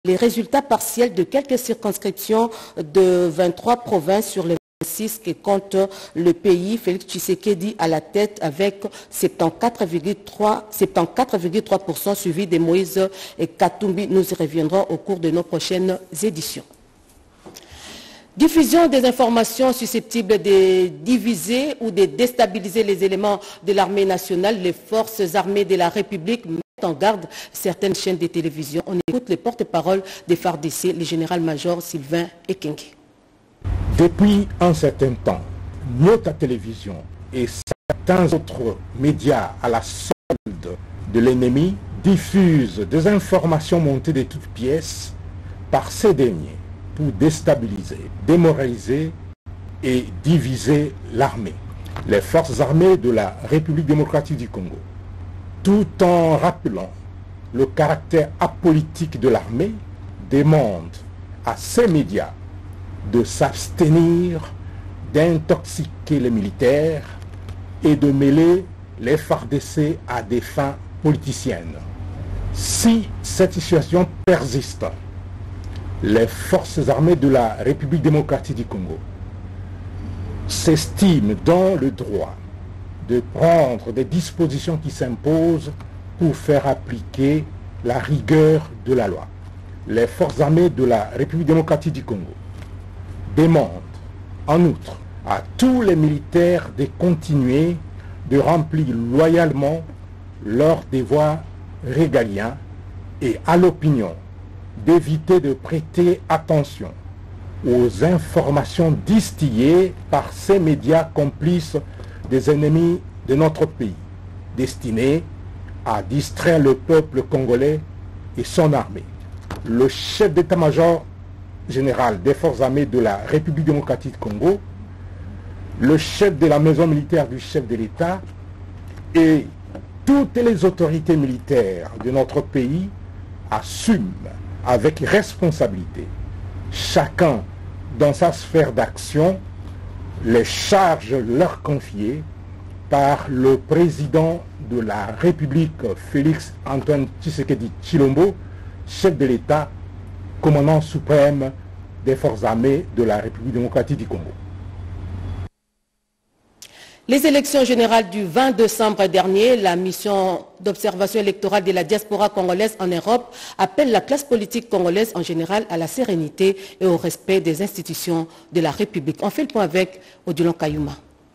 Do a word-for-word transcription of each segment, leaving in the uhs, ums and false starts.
Les résultats partiels de quelques circonscriptions de vingt-trois provinces sur les vingt-six que compte le pays. Félix Tshisekedi à la tête avec soixante-quatorze virgule trois pour cent suivi de Moïse et Katumbi. Nous y reviendrons au cours de nos prochaines éditions. Diffusion des informations susceptibles de diviser ou de déstabiliser les éléments de l'armée nationale. Les forces armées de la République mettent en garde certaines chaînes de télévision. On écoute le porte-parole des F A R D C, le général-major Sylvain Ekenge. Depuis un certain temps, notre télévision et certains autres médias à la solde de l'ennemi diffusent des informations montées de toutes pièces par ces derniers pour déstabiliser, démoraliser et diviser l'armée, les forces armées de la République démocratique du Congo, tout en rappelant le caractère apolitique de l'armée, demande à ces médias de s'abstenir d'intoxiquer les militaires et de mêler les F A R D C à des fins politiciennes. Si cette situation persiste, les forces armées de la République démocratique du Congo s'estiment dans le droit de prendre des dispositions qui s'imposent pour faire appliquer la rigueur de la loi. Les forces armées de la République démocratique du Congo demandent en outre à tous les militaires de continuer de remplir loyalement leurs devoirs régaliens et à l'opinion d'éviter de prêter attention aux informations distillées par ces médias complices des ennemis de notre pays, destinés à distraire le peuple congolais et son armée. Le chef d'état-major général des forces armées de la République démocratique du Congo, le chef de la maison militaire du chef de l'État et toutes les autorités militaires de notre pays assument avec responsabilité, chacun dans sa sphère d'action, les charges leur confiées par le président de la République, Félix Antoine Tshisekedi Tshilombo, chef de l'État, commandant suprême des forces armées de la République démocratique du Congo. Les élections générales du vingt décembre dernier, la mission d'observation électorale de la diaspora congolaise en Europe appelle la classe politique congolaise en général à la sérénité et au respect des institutions de la République. On fait le point avec Odilon Kayuma.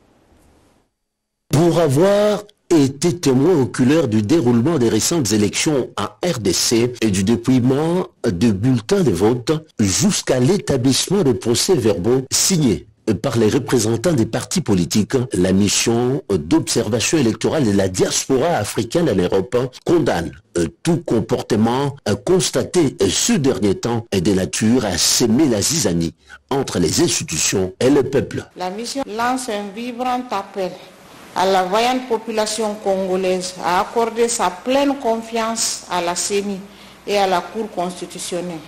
Pour avoir été témoin oculaire du déroulement des récentes élections en R D C et du dépouillement de bulletins de vote jusqu'à l'établissement de procès-verbaux signés par les représentants des partis politiques, la mission d'observation électorale de la diaspora africaine en Europe condamne tout comportement constaté ce dernier temps et de nature à semer la zizanie entre les institutions et le peuple. La mission lance un vibrant appel à la vaillante population congolaise à accorder sa pleine confiance à la C E N I et à la Cour constitutionnelle.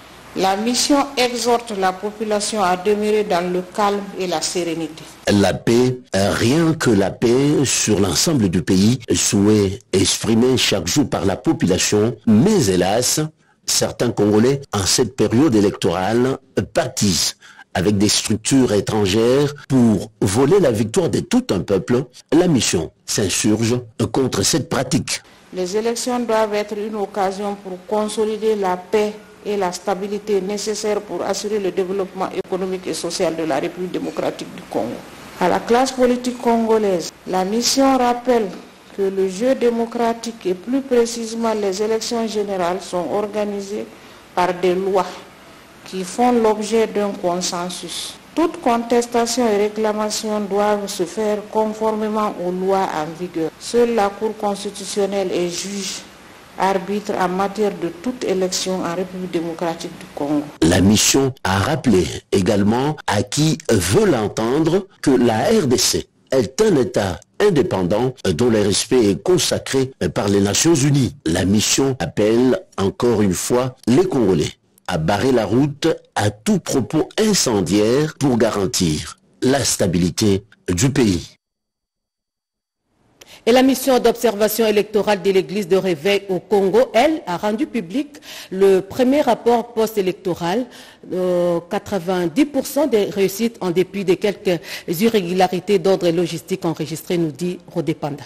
La mission exhorte la population à demeurer dans le calme et la sérénité. La paix, rien que la paix sur l'ensemble du pays, souhait exprimé chaque jour par la population, mais hélas, certains Congolais en cette période électorale pâtissent avec des structures étrangères pour voler la victoire de tout un peuple. La mission s'insurge contre cette pratique. Les élections doivent être une occasion pour consolider la paix et la stabilité nécessaires pour assurer le développement économique et social de la République démocratique du Congo. À la classe politique congolaise, la mission rappelle que le jeu démocratique et plus précisément les élections générales sont organisées par des lois qui font l'objet d'un consensus. Toute contestation et réclamation doivent se faire conformément aux lois en vigueur. Seule la Cour constitutionnelle est juge arbitre en matière de toute élection en République démocratique du Congo. La mission a rappelé également à qui veut l'entendre que la R D C est un État indépendant dont le respect est consacré par les Nations Unies. La mission appelle encore une fois les Congolais à barrer la route à tout propos incendiaire pour garantir la stabilité du pays. Et la mission d'observation électorale de l'Église de Réveil au Congo, elle, a rendu public le premier rapport post-électoral. Euh, quatre-vingt-dix pour cent des réussites en dépit de quelques irrégularités d'ordre logistique enregistrées, nous dit Rodé Panda.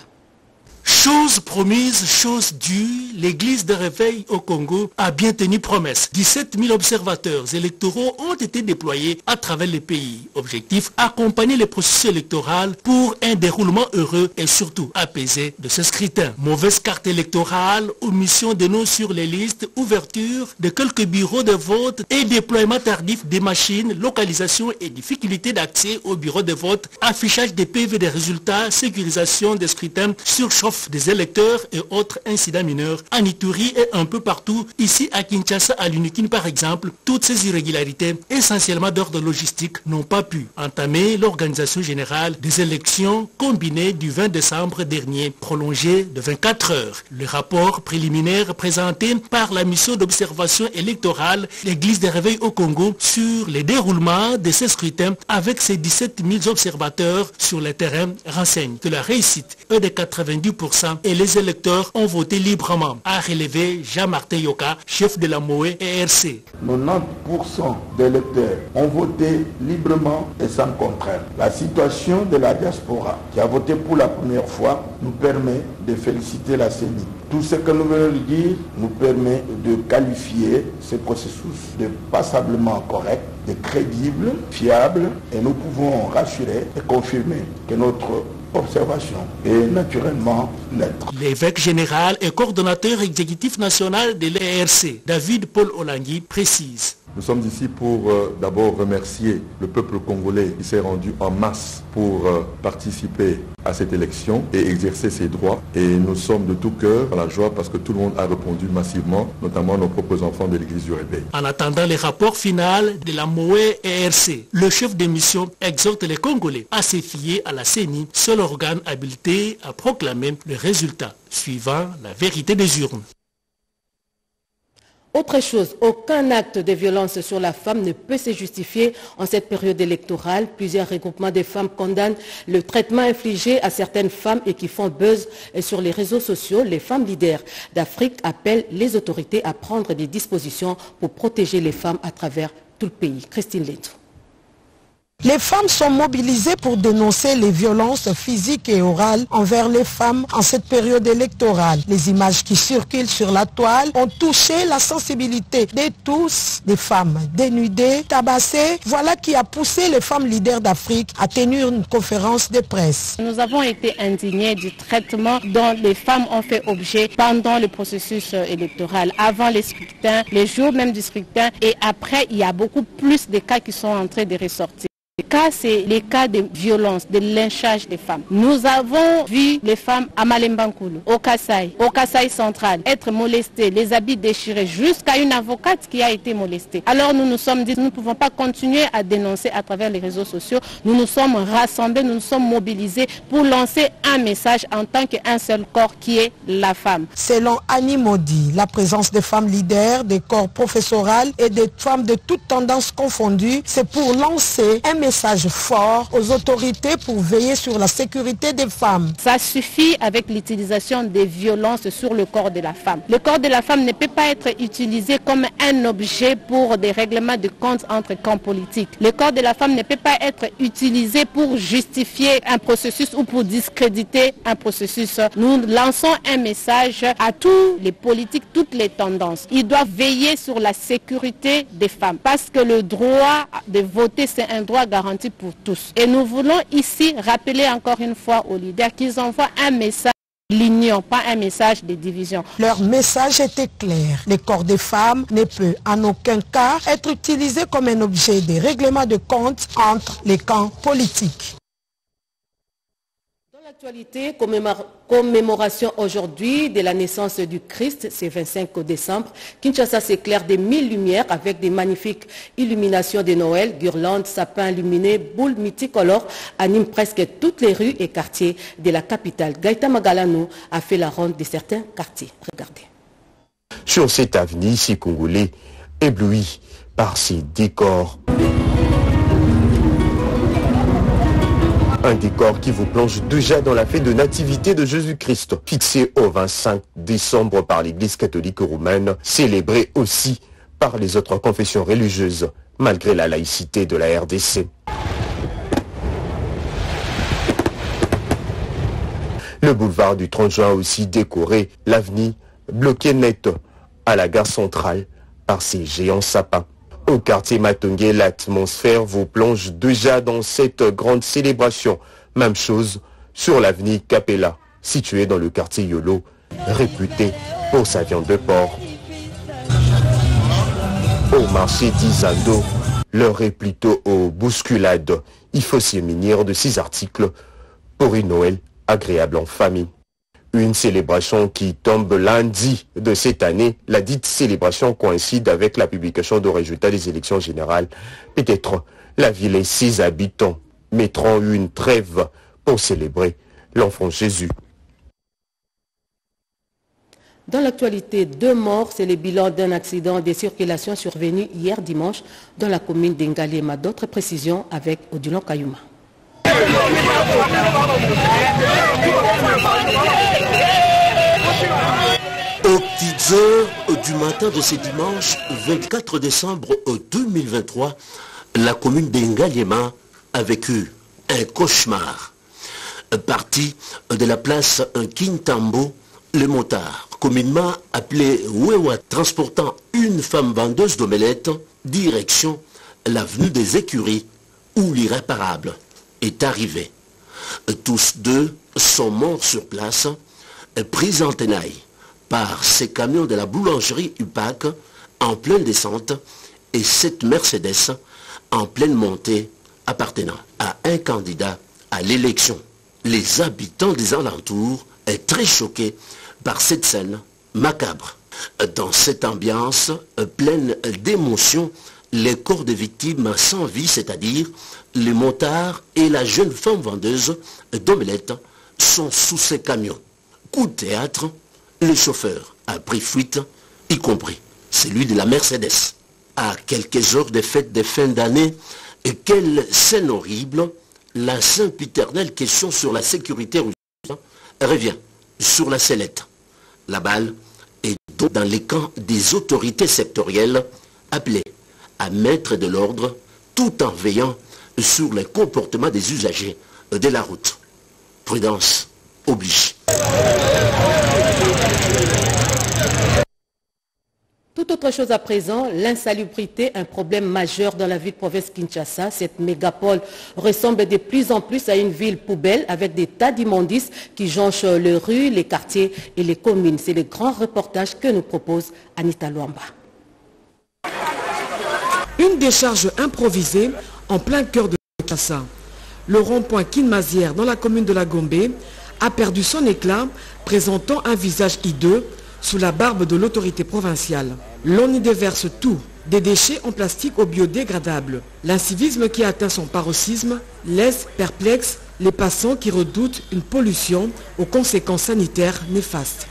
Chose promise, chose due, l'Église de Réveil au Congo a bien tenu promesse. dix-sept mille observateurs électoraux ont été déployés à travers le pays. Objectif, accompagner le processus électoral pour un déroulement heureux et surtout apaisé de ce scrutin. Mauvaise carte électorale, omission de noms sur les listes, ouverture de quelques bureaux de vote et déploiement tardif des machines, localisation et difficulté d'accès aux bureaux de vote, affichage des P V des résultats, sécurisation des scrutins, surchauffe des électeurs et autres incidents mineurs en Ituri et un peu partout, ici à Kinshasa, à l'Unikine par exemple. Toutes ces irrégularités, essentiellement d'ordre logistique, n'ont pas pu entamer l'organisation générale des élections combinées du vingt décembre dernier, prolongées de vingt-quatre heures. Le rapport préliminaire présenté par la mission d'observation électorale l'Église des Réveils au Congo sur les déroulements de ces scrutins avec ses dix-sept mille observateurs sur le terrain renseigne que la réussite est de quatre-vingt-dix pour cent et les électeurs ont voté librement, a relevé Jean-Martin Yoka, chef de la M O E et R C. quatre-vingt-dix pour cent des électeurs ont voté librement et sans contrainte. La situation de la diaspora qui a voté pour la première fois nous permet de féliciter la C E N I. Tout ce que nous venons de dire nous permet de qualifier ce processus de passablement correct, de crédible, fiable, et nous pouvons rassurer et confirmer que notre observation et naturellement neutre. L'évêque général et coordonnateur exécutif national de l'E R C, David Paul Olangui, précise. Nous sommes ici pour euh, d'abord remercier le peuple congolais qui s'est rendu en masse pour euh, participer à cette élection et exercer ses droits. Et nous sommes de tout cœur dans la joie parce que tout le monde a répondu massivement, notamment nos propres enfants de l'Église du Réveil. En attendant les rapports finaux de la M O E et R C, le chef de mission exhorte les Congolais à se fier à la C E N I, seul organe habilité à proclamer le résultat suivant la vérité des urnes. Autre chose, aucun acte de violence sur la femme ne peut se justifier en cette période électorale. Plusieurs regroupements de femmes condamnent le traitement infligé à certaines femmes et qui font buzz sur les réseaux sociaux. Les femmes leaders d'Afrique appellent les autorités à prendre des dispositions pour protéger les femmes à travers tout le pays. Christine Leto. Les femmes sont mobilisées pour dénoncer les violences physiques et orales envers les femmes en cette période électorale. Les images qui circulent sur la toile ont touché la sensibilité de tous, des femmes dénudées, tabassées. Voilà qui a poussé les femmes leaders d'Afrique à tenir une conférence de presse. Nous avons été indignés du traitement dont les femmes ont fait objet pendant le processus électoral, avant les scrutins, les jours même du scrutin et après, il y a beaucoup plus de cas qui sont en train de ressortir. Les cas, c'est les cas de violence, de lynchage des femmes. Nous avons vu les femmes à Malembankulu, au Kasaï, au Kasaï central, être molestées, les habits déchirés, jusqu'à une avocate qui a été molestée. Alors nous nous sommes dit, nous ne pouvons pas continuer à dénoncer à travers les réseaux sociaux. Nous nous sommes rassemblés, nous nous sommes mobilisés pour lancer un message en tant qu'un seul corps qui est la femme. Selon Annie Maudit, la présence des femmes leaders, des corps professoraux et des femmes de toutes tendances confondues, c'est pour lancer un message fort aux autorités pour veiller sur la sécurité des femmes. Ça suffit avec l'utilisation des violences sur le corps de la femme. Le corps de la femme ne peut pas être utilisé comme un objet pour des règlements de compte entre camps politiques. Le corps de la femme ne peut pas être utilisé pour justifier un processus ou pour discréditer un processus. Nous lançons un message à tous les politiques, toutes les tendances. Ils doivent veiller sur la sécurité des femmes parce que le droit de voter, c'est un droit garanti pour tous. Et nous voulons ici rappeler encore une fois aux leaders qu'ils envoient un message de l'union, pas un message de division. Leur message était clair. Le corps des femmes ne peut en aucun cas être utilisé comme un objet de règlement de compte entre les camps politiques. L'actualité, commémoration aujourd'hui de la naissance du Christ, c'est vingt-cinq décembre. Kinshasa s'éclaire des mille lumières avec des magnifiques illuminations de Noël, guirlandes, sapins illuminés, boules multicolores animent presque toutes les rues et quartiers de la capitale. Gaïta Magalanou a fait la ronde de certains quartiers. Regardez. Sur cette avenue, ces Congolais éblouis par ces décors. Un décor qui vous plonge déjà dans la fête de nativité de Jésus-Christ, fixée au vingt-cinq décembre par l'Église catholique roumaine, célébrée aussi par les autres confessions religieuses, malgré la laïcité de la R D C. Le boulevard du trente juin a aussi décoré l'avenue bloquée net à la gare centrale par ses géants sapins. Au quartier Matongué, l'atmosphère vous plonge déjà dans cette grande célébration. Même chose sur l'avenue Capella, située dans le quartier Yolo, réputé pour sa viande de porc. Au marché d'Isando, l'heure est plutôt aux bousculades. Il faut s'y munir de six articles pour une Noël agréable en famille. Une célébration qui tombe lundi de cette année. La dite célébration coïncide avec la publication de résultats des élections générales. Peut-être la ville et ses habitants mettront une trêve pour célébrer l'enfant Jésus. Dans l'actualité, deux morts, c'est le bilan d'un accident de circulation survenu hier dimanche dans la commune d'Ngalema. D'autres précisions avec Odilon Kayuma. Aux petites heures du matin de ce dimanche vingt-quatre décembre deux mille vingt-trois, la commune d'Ngalema a vécu un cauchemar. Parti de la place Kintambo, le motard, communément appelé Wewa, transportant une femme vendeuse d'omelettes, direction l'avenue des Écuries, où l'irréparable est arrivé. Tous deux sont morts sur place, pris en tenaille par ces camions de la boulangerie U P A C en pleine descente et cette Mercedes en pleine montée appartenant à un candidat à l'élection. Les habitants des alentours est très choqués par cette scène macabre. Dans cette ambiance pleine d'émotion, les corps des victimes sans vie, c'est-à-dire les motards et la jeune femme vendeuse d'omelettes, sont sous ces camions. Coup de théâtre, le chauffeur a pris fuite, y compris celui de la Mercedes. À quelques heures des fêtes de fin d'année, et quelle scène horrible, la sempiternelle question sur la sécurité routière revient sur la sellette. La balle est donc dans les camps des autorités sectorielles appelées à mettre de l'ordre tout en veillant sur les comportements des usagers de la route. Prudence oblige. Tout autre chose à présent, l'insalubrité, un problème majeur dans la ville-province Kinshasa. Cette mégapole ressemble de plus en plus à une ville poubelle avec des tas d'immondices qui jonchent les rues, les quartiers et les communes. C'est le grand reportage que nous propose Anita Luamba. Une décharge improvisée en plein cœur de Kinshasa. Le rond-point Kinmazière dans la commune de la Gombe a perdu son éclat, présentant un visage hideux sous la barbe de l'autorité provinciale. L'on y déverse tout, des déchets en plastique au biodégradable. L'incivisme qui atteint son paroxysme laisse perplexes les passants qui redoutent une pollution aux conséquences sanitaires néfastes.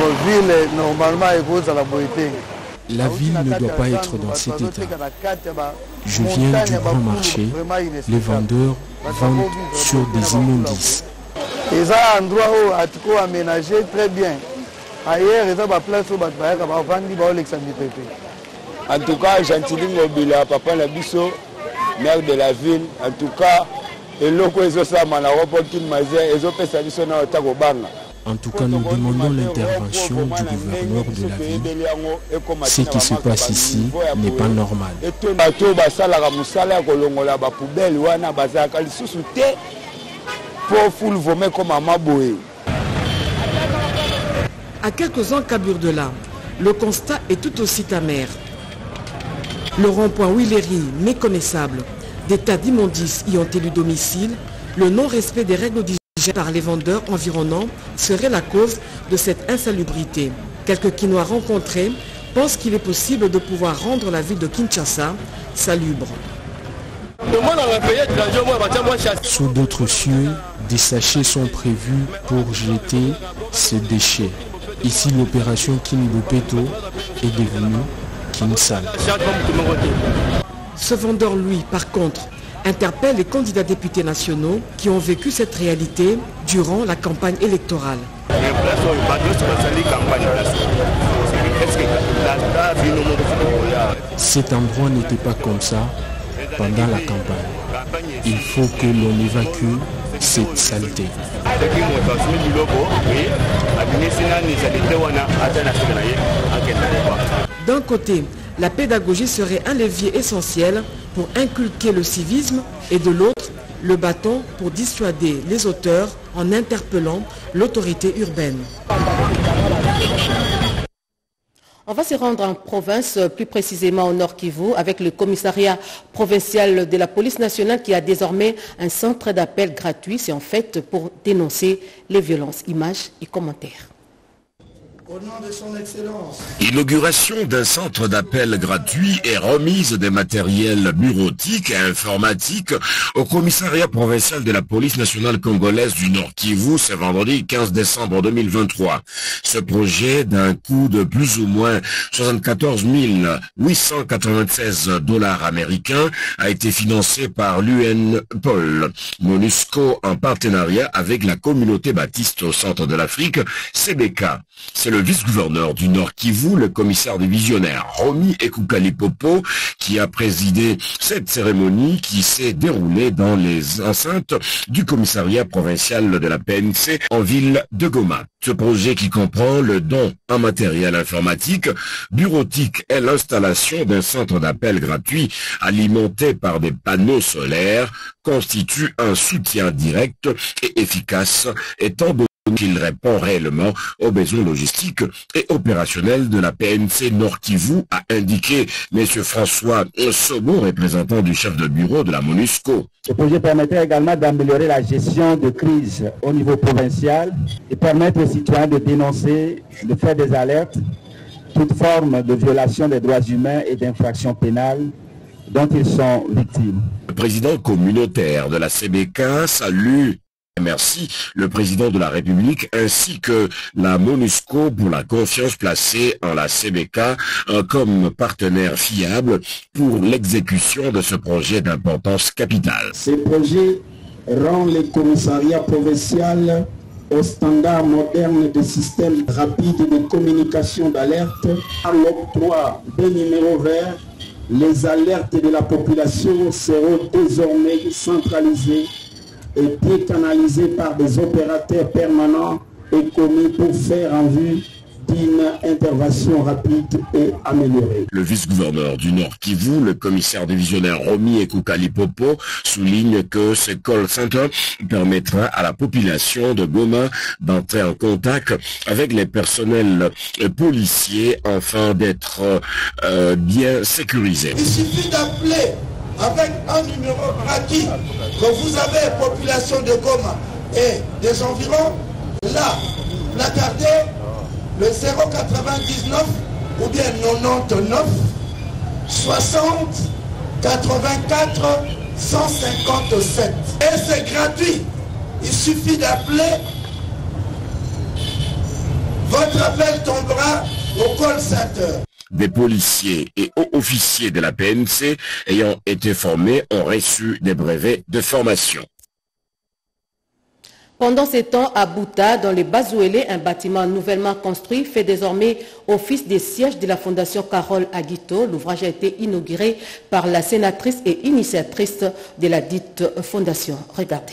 La ville ne doit pas être dans cet état. Je viens du grand marché, les vendeurs vendent sur des immondices. C'est un endroit où aménagé très bien. Ailleurs, il y a des places où en tout cas, Gentilingo Bila, Papa Nabiso, maire de la ville, en tout cas, et loko ezosama na ropokin mazé ezopesa biso na otagobanga. En tout cas, nous demandons l'intervention du gouverneur de la ville. Ce qui se passe ici n'est pas normal. À quelques encablures de là, le constat est tout aussi amer. Le rond-point Willery, méconnaissable, des tas d'immondices y ont élu domicile, le non-respect des règles d'hygiène par les vendeurs environnants serait la cause de cette insalubrité. Quelques Quinois rencontrés pensent qu'il est possible de pouvoir rendre la ville de Kinshasa salubre. Sous d'autres cieux, des sachets sont prévus pour jeter ces déchets. Ici, l'opération Kinbopeto est devenue Kinsal. Ce vendeur, lui, par contre, interpelle les candidats députés nationaux qui ont vécu cette réalité durant la campagne électorale. Cet endroit n'était pas comme ça pendant la campagne. Il faut que l'on évacue cette saleté. D'un côté, la pédagogie serait un levier essentiel pour inculquer le civisme et de l'autre, le bâton pour dissuader les auteurs en interpellant l'autorité urbaine. On va se rendre en province, plus précisément au Nord Kivu, avec le commissariat provincial de la police nationale qui a désormais un centre d'appel gratuit. C'est en fait pour dénoncer les violences. Images et commentaires. Au nom de son Excellence. Inauguration d'un centre d'appel gratuit et remise des matériels bureautiques et informatiques au commissariat provincial de la police nationale congolaise du Nord Kivu ce vendredi quinze décembre deux mille vingt-trois. Ce projet d'un coût de plus ou moins soixante-quatorze mille huit cent quatre-vingt-seize dollars américains a été financé par l'U N P O L, MONUSCO en partenariat avec la communauté baptiste au centre de l'Afrique, C B K. C'est le vice-gouverneur du Nord Kivu, le commissaire divisionnaire Romy Ekukalipopo, qui a présidé cette cérémonie qui s'est déroulée dans les enceintes du commissariat provincial de la P N C en ville de Goma. Ce projet qui comprend le don en matériel informatique, bureautique et l'installation d'un centre d'appel gratuit alimenté par des panneaux solaires constitue un soutien direct et efficace étant donné qu'il répond réellement aux besoins logistiques et opérationnels de la P N C Nord Kivu, a indiqué M. François Sobo, représentant du chef de bureau de la MONUSCO. Ce projet permettrait également d'améliorer la gestion de crise au niveau provincial et permettre aux citoyens de dénoncer, de faire des alertes, toute forme de violation des droits humains et d'infractions pénales dont ils sont victimes. Le président communautaire de la C B K salue Merci le président de la République ainsi que la MONUSCO pour la confiance placée en la C B K euh, comme partenaire fiable pour l'exécution de ce projet d'importance capitale. Ce projet rend le commissariat provincial au standard moderne de systèmes rapides de communication d'alerte. À l'octroi des numéros verts, les alertes de la population seront désormais centralisées et décanalisé par des opérateurs permanents et commis pour faire en vue d'une intervention rapide et améliorée. Le vice-gouverneur du Nord Kivu, le commissaire divisionnaire Romy Ekukalipopo, souligne que ce call center permettra à la population de Goma d'entrer en contact avec les personnels policiers afin d'être euh, bien sécurisés. Il suffit d'appeler avec un numéro gratuit que vous avez, population de Goma et des environs, là, placardez le zéro quatre-vingt-dix-neuf ou bien quatre-vingt-dix-neuf soixante quatre-vingt-quatre cent cinquante-sept. Et c'est gratuit. Il suffit d'appeler. Votre appel tombera au call center. Des policiers et hauts officiers de la P N C ayant été formés ont reçu des brevets de formation. Pendant ces temps, à Bouta, dans les Bazouélé, un bâtiment nouvellement construit fait désormais office des sièges de la Fondation Carole Aguito. L'ouvrage a été inauguré par la sénatrice et initiatrice de la dite fondation. Regardez.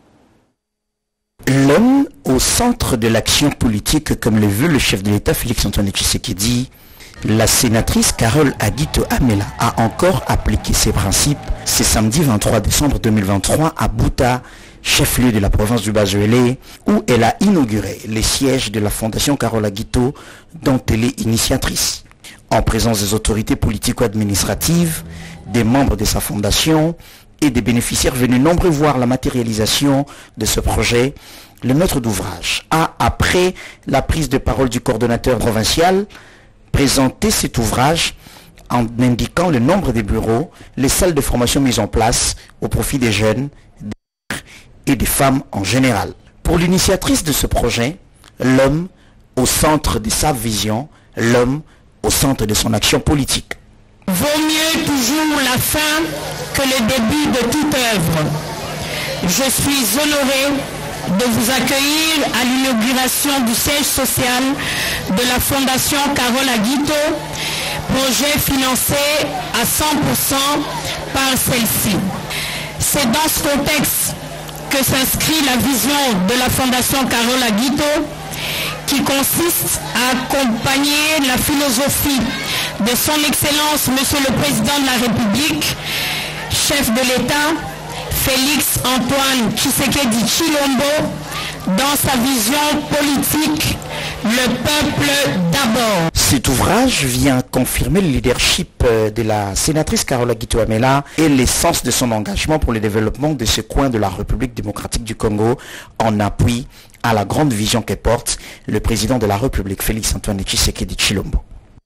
L'homme au centre de l'action politique, comme le veut le chef de l'État Félix-Antoine Tshisekedi, la sénatrice Carole Aguito Amela a encore appliqué ses principes ce samedi vingt-trois décembre deux mille vingt-trois à Bouta, chef-lieu de la province du Bazouélé, où elle a inauguré les sièges de la Fondation Carole Aguito, dont elle est initiatrice. En présence des autorités politico-administratives, des membres de sa fondation et des bénéficiaires venus nombreux voir la matérialisation de ce projet, le maître d'ouvrage a, après la prise de parole du coordonnateur provincial, présenté cet ouvrage en indiquant le nombre des bureaux, les salles de formation mises en place au profit des jeunes et des femmes en général. Pour l'initiatrice de ce projet, l'homme au centre de sa vision, l'homme au centre de son action politique. Vaut mieux toujours la fin que le début de toute œuvre. Je suis honoré de vous accueillir à l'inauguration du siège social de la Fondation Carole Aguito, projet financé à cent pour cent par celle-ci. C'est dans ce contexte que s'inscrit la vision de la Fondation Carole Aguito, qui consiste à accompagner la philosophie de son Excellence Monsieur le Président de la République, chef de l'État, Félix Antoine Tshisekedi Tshilombo, dans sa vision politique, le peuple d'abord. Cet ouvrage vient confirmer le leadership de la sénatrice Carole Aguito Amela et l'essence de son engagement pour le développement de ce coin de la République démocratique du Congo, en appui à la grande vision que porte le président de la République, Félix Antoine Tshisekedi Tshilombo.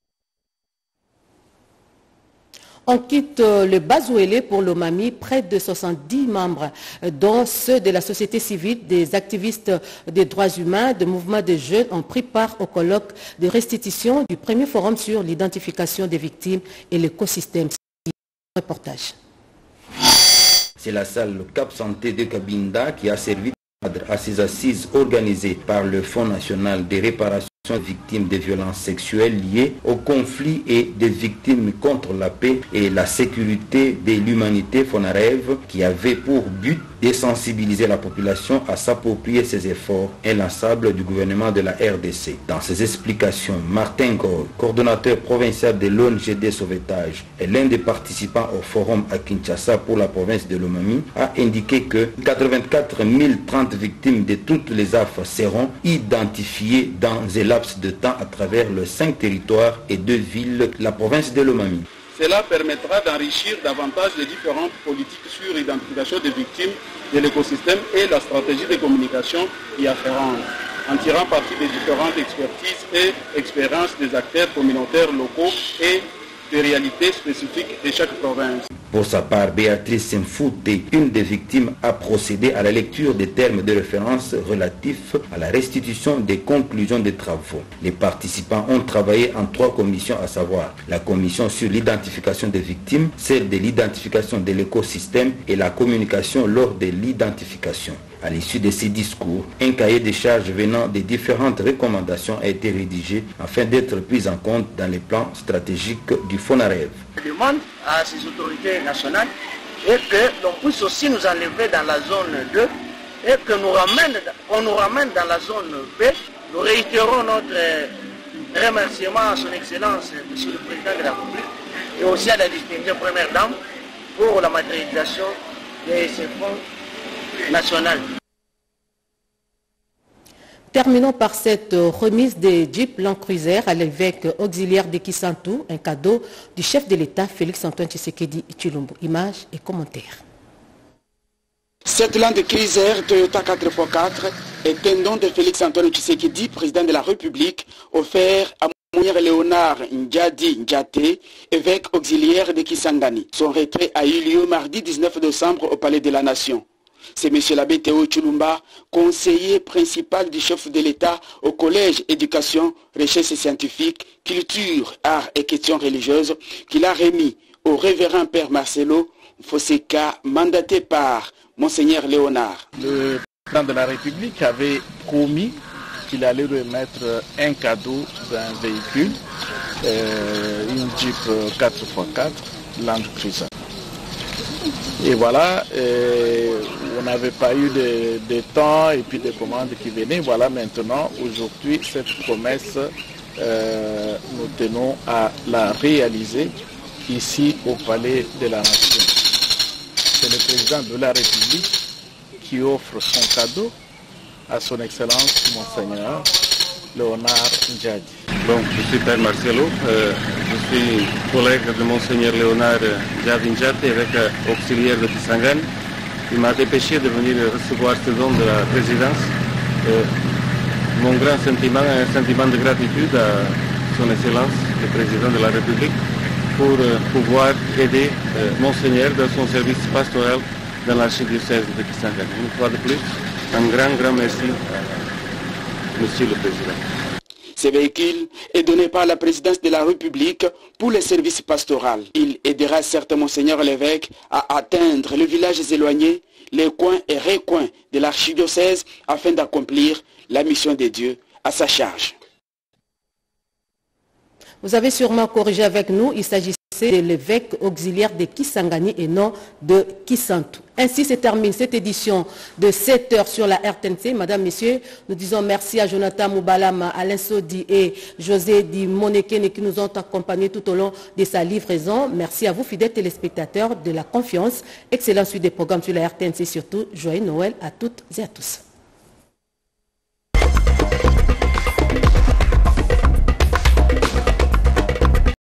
On quitte le Bazouélé pour l'Omami. Près de soixante-dix membres, dont ceux de la société civile, des activistes des droits humains, de mouvements de jeunes, ont pris part au colloque de restitution du premier forum sur l'identification des victimes et l'écosystème. Reportage. C'est la salle Cap Santé de Cabinda qui a servi à ces assises organisées par le Fonds national des réparations victimes de violences sexuelles liées au conflit et des victimes contre la paix et la sécurité de l'humanité FONAREV, qui avait pour but de sensibiliser la population à s'approprier ces efforts inlassables du gouvernement de la R D C. Dans ses explications, Martin Goy, coordonnateur provincial de l'O N G D Sauvetage et l'un des participants au forum à Kinshasa pour la province de l'Omami, a indiqué que quatre-vingt-quatre mille trente victimes de toutes les affres seront identifiées dans un laps de temps à travers les cinq territoires et deux villes de la province de l'Omami. Cela permettra d'enrichir davantage les différentes politiques sur l'identification des victimes de l'écosystème et la stratégie de communication y afférente, en tirant parti des différentes expertises et expériences des acteurs communautaires locaux et des réalités spécifiques de chaque province. Pour sa part, Béatrice Semfoute, une des victimes, a procédé à la lecture des termes de référence relatifs à la restitution des conclusions des travaux. Les participants ont travaillé en trois commissions, à savoir la commission sur l'identification des victimes, celle de l'identification de l'écosystème et la communication lors de l'identification. À l'issue de ces discours, un cahier de charges venant des différentes recommandations a été rédigé afin d'être pris en compte dans les plans stratégiques du FONAREV. Je demande à ces autorités nationales et que l'on puisse aussi nous enlever dans la zone deux et que nous ramène, qu'on nous ramène dans la zone B. Nous réitérons notre remerciement à son Excellence, Monsieur le Président de la République, et aussi à la distinguée Première Dame pour la matérialisation de ces fonds nationaux. Terminons par cette remise des Jeep Land Cruiser à l'évêque auxiliaire de Kisantu, un cadeau du chef de l'État Félix Antoine Tshisekedi Tshilombo. Images et commentaires. Cette Land Cruiser Toyota quatre par quatre est un don de Félix Antoine Tshisekedi, président de la République, offert à Monseigneur Léonard Ndjadi Ndjate, évêque auxiliaire de Kisangani. Son retrait a eu lieu mardi dix-neuf décembre au Palais de la Nation. C'est M. l'abbé Théo Tshilumba, conseiller principal du chef de l'État au Collège Éducation, Recherche scientifique, Culture, Arts et Questions religieuses, qu'il a remis au révérend Père Marcelo Fosseka, mandaté par Monseigneur Léonard. Le président de la République avait promis qu'il allait remettre un cadeau d'un véhicule, euh, une Jeep quatre par quatre Land Cruiser. Et voilà, euh, on n'avait pas eu de, de temps et puis des commandes qui venaient. Voilà maintenant, aujourd'hui, cette promesse, euh, nous tenons à la réaliser ici au Palais de la Nation. C'est le président de la République qui offre son cadeau à son Excellence Monseigneur Léonard Ndjadi. Bon, je suis Père Marcelo, euh, je suis collègue de Monseigneur Léonard Ndjadi Ndjate, évêque auxiliaire de Kisangani. Il m'a dépêché de venir recevoir ce don de la présidence. Euh, mon grand sentiment est un sentiment de gratitude à son Excellence, le président de la République, pour euh, pouvoir aider euh, Monseigneur dans son service pastoral dans l'archidiocèse de Kisangani. Une fois de plus, un grand, grand merci à Monsieur le Président. Ce véhicule est donné par la présidence de la République pour les services pastoraux. Il aidera certes Monseigneur l'évêque à atteindre les villages éloignés, les coins et recoins de l'archidiocèse afin d'accomplir la mission de Dieu à sa charge. Vous avez sûrement corrigé avec nous, il s'agissait de l'évêque auxiliaire de Kisangani et non de Kisantu. Ainsi se termine cette édition de sept heures sur la R T N C. Madame, Messieurs, nous disons merci à Jonathan Moubalama, Alain Sodi et José Di Monekene qui nous ont accompagnés tout au long de sa livraison. Merci à vous, fidèles téléspectateurs, de la confiance. Excellente suite des programmes sur la R T N C, surtout joyeux Noël à toutes et à tous.